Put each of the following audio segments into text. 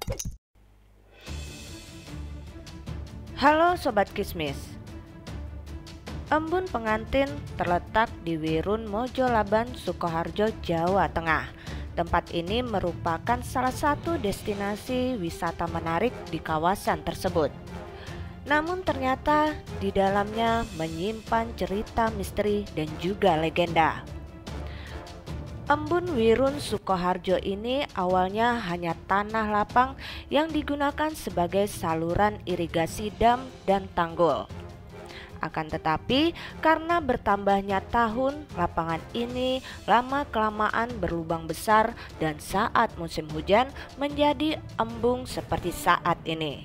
Halo Sobat Kismis. Embun Pengantin terletak di Wirun Mojolaban, Sukoharjo, Jawa Tengah. Tempat ini merupakan salah satu destinasi wisata menarik di kawasan tersebut. Namun ternyata di dalamnya menyimpan cerita misteri dan juga legenda. Embun Wirun Sukoharjo ini awalnya hanya tanah lapang yang digunakan sebagai saluran irigasi dam dan tanggul. Akan tetapi karena bertambahnya tahun, lapangan ini lama-kelamaan berlubang besar dan saat musim hujan menjadi embung seperti saat ini.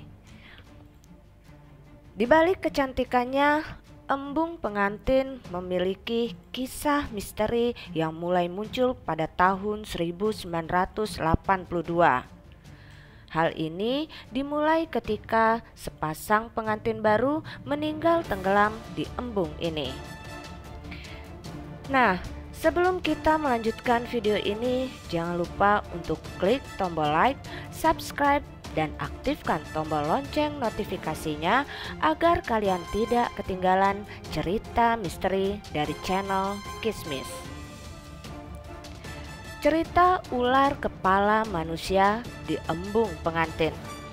Di balik kecantikannya, Embung Pengantin memiliki kisah misteri yang mulai muncul pada tahun 1982. Hal ini dimulai ketika sepasang pengantin baru meninggal tenggelam di embung ini. Nah, sebelum kita melanjutkan video ini, jangan lupa untuk klik tombol like, subscribe, dan aktifkan tombol lonceng notifikasinya agar kalian tidak ketinggalan cerita misteri dari channel Kismis. Cerita ular kepala manusia di Embung Pengantin.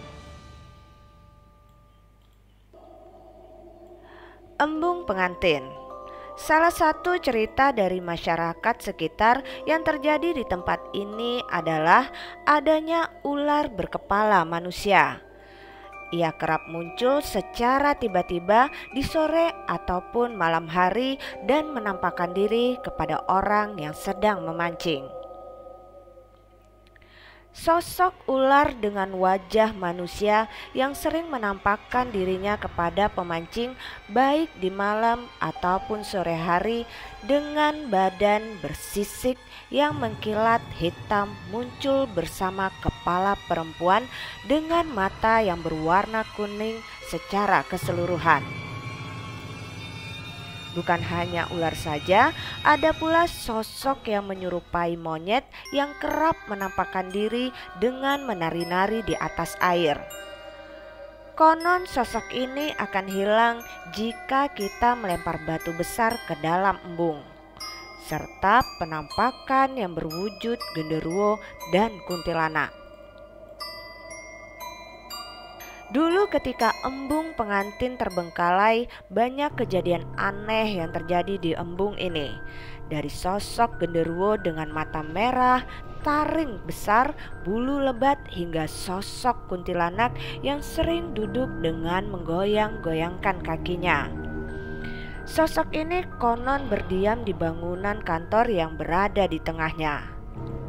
Embung Pengantin, salah satu cerita dari masyarakat sekitar yang terjadi di tempat ini adalah adanya ular berkepala manusia. Ia kerap muncul secara tiba-tiba di sore ataupun malam hari dan menampakkan diri kepada orang yang sedang memancing. Sosok ular dengan wajah manusia yang sering menampakkan dirinya kepada pemancing baik di malam ataupun sore hari dengan badan bersisik yang mengkilat hitam muncul bersama kepala perempuan dengan mata yang berwarna kuning secara keseluruhan. Bukan hanya ular saja, ada pula sosok yang menyerupai monyet yang kerap menampakkan diri dengan menari-nari di atas air. Konon sosok ini akan hilang jika kita melempar batu besar ke dalam embung, serta penampakan yang berwujud genderuwo dan kuntilanak. Dulu ketika Embung Pengantin terbengkalai, banyak kejadian aneh yang terjadi di embung ini. Dari sosok genderuwo dengan mata merah, taring besar, bulu lebat, hingga sosok kuntilanak yang sering duduk dengan menggoyang-goyangkan kakinya. Sosok ini konon berdiam di bangunan kantor yang berada di tengahnya.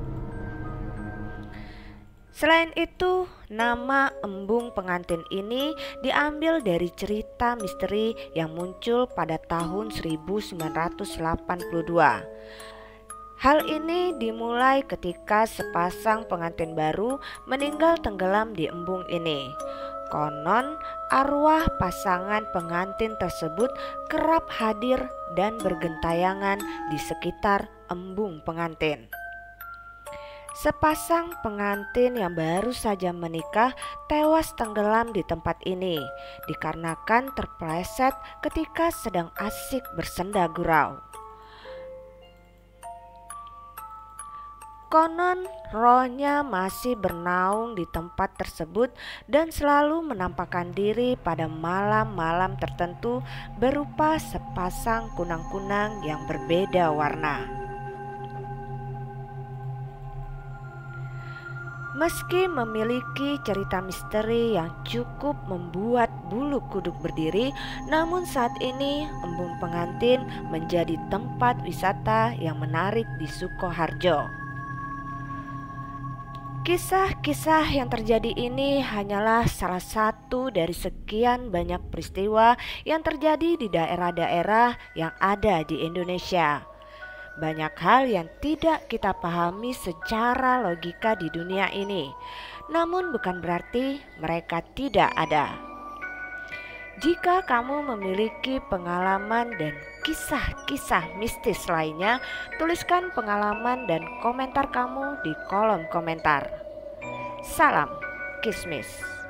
Selain itu, nama Embung Pengantin ini diambil dari cerita misteri yang muncul pada tahun 1982. Hal ini dimulai ketika sepasang pengantin baru meninggal tenggelam di embung ini. Konon, arwah pasangan pengantin tersebut kerap hadir dan bergentayangan di sekitar Embung Pengantin. Sepasang pengantin yang baru saja menikah tewas tenggelam di tempat ini dikarenakan terpleset ketika sedang asik bersenda gurau. Konon rohnya masih bernaung di tempat tersebut dan selalu menampakkan diri pada malam-malam tertentu berupa sepasang kunang-kunang yang berbeda warna. Meski memiliki cerita misteri yang cukup membuat bulu kuduk berdiri, namun saat ini Embung Pengantin menjadi tempat wisata yang menarik di Sukoharjo. Kisah-kisah yang terjadi ini hanyalah salah satu dari sekian banyak peristiwa yang terjadi di daerah-daerah yang ada di Indonesia. Banyak hal yang tidak kita pahami secara logika di dunia ini, namun bukan berarti mereka tidak ada. Jika kamu memiliki pengalaman dan kisah-kisah mistis lainnya, tuliskan pengalaman dan komentar kamu di kolom komentar. Salam. kismis.